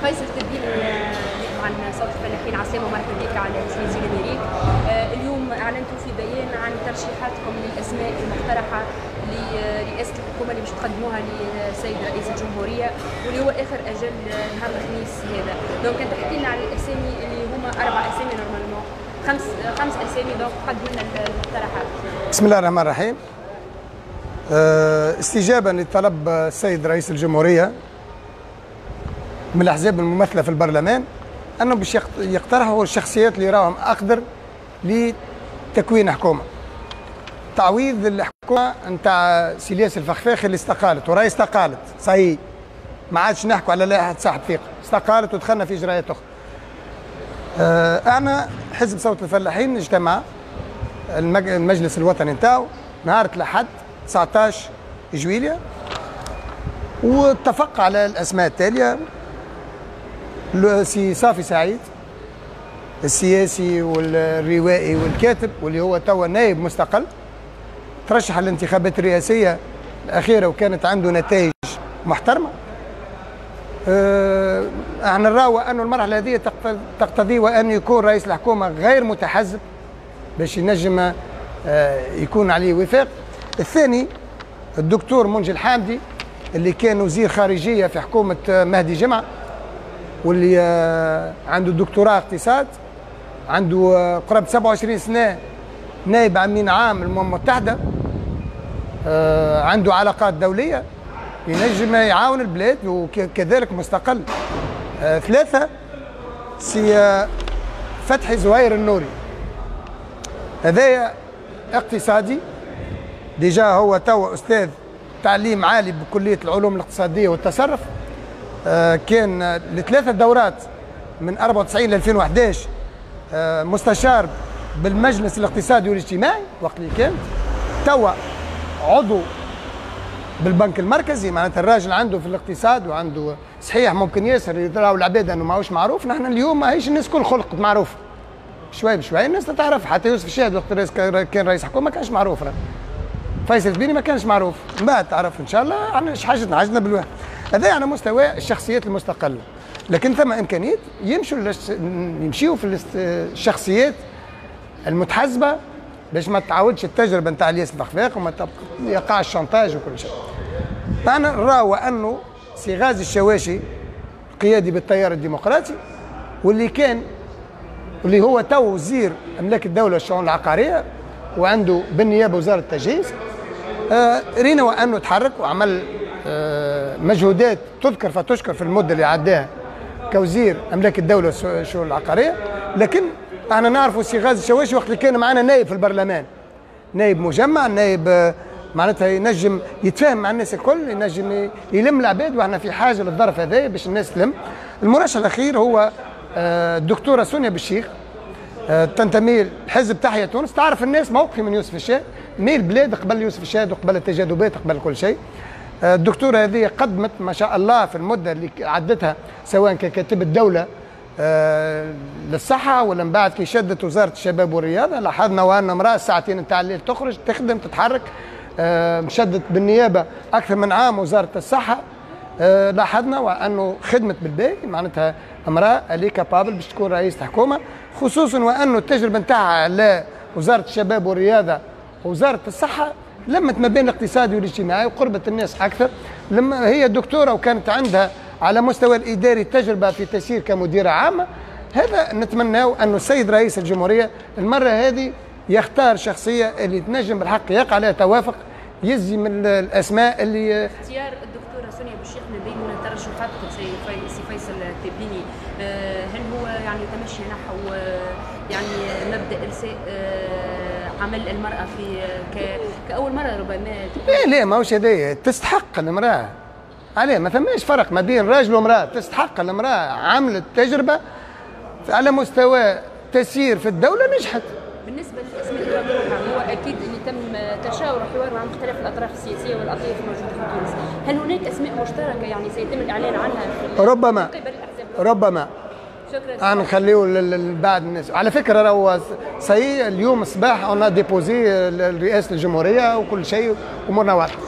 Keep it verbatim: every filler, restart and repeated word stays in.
فيصل تبديل عن صوت الفلاحين عاصمه مرحبا بك على تلفزيون امريك. اليوم اعلنتوا في بيان عن ترشيحاتكم للاسماء المقترحه لرئاسه الحكومه اللي باش تقدموها للسيد رئيس الجمهوريه واللي هو اخر اجل نهار الخميس هذا. دونك انت تحكي لنا على الاسامي اللي هما اربع اسامي نورمالمون، خمس خمس اسامي، دونك قدموا لنا المقترحات. بسم الله الرحمن الرحيم. استجابه لطلب السيد رئيس الجمهوريه من الاحزاب الممثله في البرلمان انه باش يقترحوا الشخصيات اللي راهم اقدر لتكوين حكومه. تعويض الحكومه نتاع سي ياسر الفخفاخي اللي استقالت وراهي استقالت صحيح، ما عادش نحكوا على لائحه صاحب ثقه، استقالت ودخلنا في اجراءات اخرى. احنا حزب صوت الفلاحين نجتمع المجلس الوطني نتاعو نهار الاحد تسعطاش جويليا واتفق على الاسماء التاليه: سي صافي سعيد السياسي والروائي والكاتب واللي هو توا نائب مستقل، ترشح الانتخابات الرئاسيه الاخيره وكانت عنده نتائج محترمه. اه احنا نراو انه المرحله هذه تقتضي وان يكون رئيس الحكومه غير متحزب باش ينجم اه يكون عليه وفاق. الثاني الدكتور منجي الحامدي اللي كان وزير خارجيه في حكومه مهدي جمعه واللي عنده دكتوراه اقتصاد، عنده قرابه سبعة وعشرين سنه نائب امين عام الامم المتحده، عنده علاقات دوليه، ينجم يعاون البلاد وكذلك مستقل. ثلاثه سي فتحي زهير النوري، هذايا اقتصادي ديجا، هو تو استاذ تعليم عالي بكليه العلوم الاقتصاديه والتصرف، كان لثلاثه دورات من أربعة وتسعين ل ألفين وأحد عشر مستشار بالمجلس الاقتصادي والاجتماعي وقت اللي كان، توا عضو بالبنك المركزي. معناتها الراجل عنده في الاقتصاد وعنده صحيح ممكن ياسر يراو العباد انه ماهوش معروف. نحن اليوم ماهيش الناس كل خلق معروف، شوي بشوي الناس تعرف. حتى يوسف الشاهد وقت كان رئيس حكومه ما كانش معروف، فيصل البيني ما كانش معروف، من بعد تعرف ان شاء الله. احنا ايش حاجتنا حاجتنا بالواحد هذا على مستوى الشخصيات المستقله، لكن ثم امكانيه يمشوا يمشيوا في الشخصيات المتحزبه باش ما تعاودش التجربه نتاع الياس الفخفاخ وما يقعش الشانتاج وكل شيء. معنا نراو انه سي غازي الشواشي قيادي بالتيار الديمقراطي واللي كان واللي هو تو وزير املاك الدوله والشؤون العقاريه وعنده بالنيابه وزاره التجهيز، آه رينا وانه تحرك وعمل آه مجهودات تذكر فتشكر في المده اللي عداها كوزير املاك الدوله والشؤون العقاريه. لكن احنا نعرفوا سي غازي الشواشي وقت اللي كان معنا نائب في البرلمان، نائب مجمع، نائب آه معناتها ينجم يتفاهم مع الناس الكل، ينجم يلم العباد، واحنا في حاجه للظرف هذا باش الناس تلم. المرشح الاخير هو آه الدكتوره سونيا بالشيخ، آه تنتمي لحزب تحيا تونس. تعرف الناس موقفي من يوسف الشاهد، مي البلاد قبل يوسف الشاهد وقبل التجاذبات قبل كل شيء. آه الدكتوره هذه قدمت ما شاء الله في المده اللي عدتها سواء ككاتبه دوله آه للصحه ولا من بعد كي شدت وزاره الشباب والرياضه، لاحظنا وان امراه ساعتين نتاع الليل تخرج تخدم تتحرك. آه مشدت بالنيابه اكثر من عام وزاره الصحه. آه لاحظنا وانه خدمت بالباقي، معناتها امراه اللي كابابل باش تكون رئيسة حكومه، خصوصا وانه التجربه نتاعها على وزاره الشباب والرياضه ووزاره الصحه لمت ما بين الاقتصادي والاجتماعي وقربت الناس اكثر. لما هي دكتوره وكانت عندها على مستوى الاداري تجربه في تسيير كمديره عامه. هذا نتمناه انه السيد رئيس الجمهوريه المره هذه يختار شخصيه اللي تنجم بالحق يقع عليها توافق، يزي من الاسماء اللي اختيار الدكتوره سونيا بالشيخ من بين ترشحاتكم سي فيصل التبيني، هل هو يعني تمشي نحو يعني مبدا ارساء عمل المراه في كاول مره ربما؟ لا لا ماهوش هذايا، تستحق المراه عليه، ما ثماش فرق ما بين راجل وامراه، تستحق المراه، عملت تجربه على مستوى تسيير في الدوله نجحت. بالنسبه للاسماء اللي مطروحه، هو اكيد اللي تم تشاور وحوار مع مختلف الاطراف السياسيه والاطياف الموجوده في تونس، هل هناك اسماء مشتركه يعني سيتم الاعلان عنها في ربما قبل الاحزاب؟ ربما شكرا. انا نخليه بعد الناس. على فكره راهو صحيح اليوم الصباح انا ديبوزي رئاسه الجمهوريه وكل شيء امورنا واضحه.